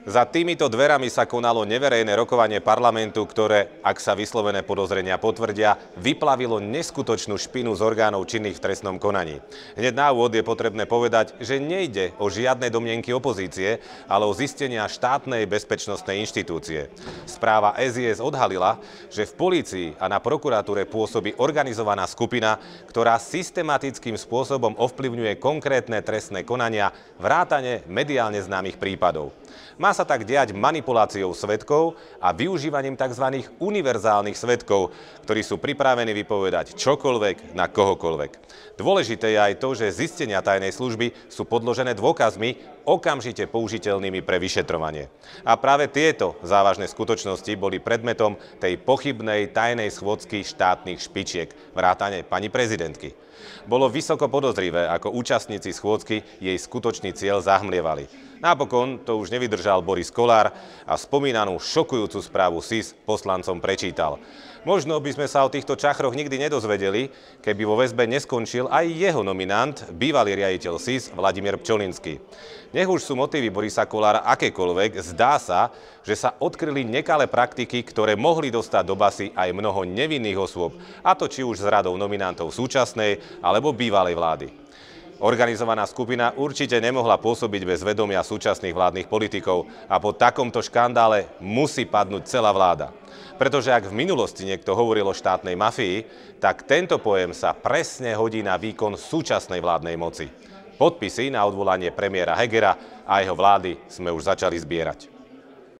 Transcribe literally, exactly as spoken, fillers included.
Za týmito dverami sa konalo neverejné rokovanie parlamentu, ktoré, ak sa vyslovené podozrenia potvrdia, vyplavilo neskutočnú špinu z orgánov činných v trestnom konaní. Hneď na úvod je potrebné povedať, že nejde o žiadne domnienky opozície, ale o zistenia štátnej bezpečnostnej inštitúcie. Správa es í es odhalila, že v polícii a na prokuratúre pôsobí organizovaná skupina, ktorá systematickým spôsobom ovplyvňuje konkrétne trestné konania vrátane mediálne známych prípadov. Má sa tak diať manipuláciou svedkov a využívaním tzv. Univerzálnych svedkov, ktorí sú pripravení vypovedať čokoľvek na kohokoľvek. Dôležité je aj to, že zistenia tajnej služby sú podložené dôkazmi, okamžite použiteľnými pre vyšetrovanie. A práve tieto závažné skutočnosti boli predmetom tej pochybnej tajnej schôdzky štátnych špičiek, vrátane pani prezidentky. Bolo vysoko podozrivé, ako účastníci schôdzky jej skutočný cieľ zahmlievali. Napokon to už nevydržal Boris Kollár a spomínanú šokujúcu správu es í es poslancom prečítal. Možno by sme sa o týchto čachroch nikdy nedozvedeli, keby vo väzbe neskončil aj jeho nominant, bývalý riaditeľ es í es Vladimír Pčolinský. Nech už sú motívy Borisa Kollára akékoľvek, zdá sa, že sa odkryli nekalé praktiky, ktoré mohli dostať do basy aj mnoho nevinných osôb, a to či už z radou nominantov súčasnej alebo bývalej vlády. Organizovaná skupina určite nemohla pôsobiť bez vedomia súčasných vládnych politikov a po takomto škandále musí padnúť celá vláda. Pretože ak v minulosti niekto hovoril o štátnej mafii, tak tento pojem sa presne hodí na výkon súčasnej vládnej moci. Podpisy na odvolanie premiéra Hegera a jeho vlády sme už začali zbierať.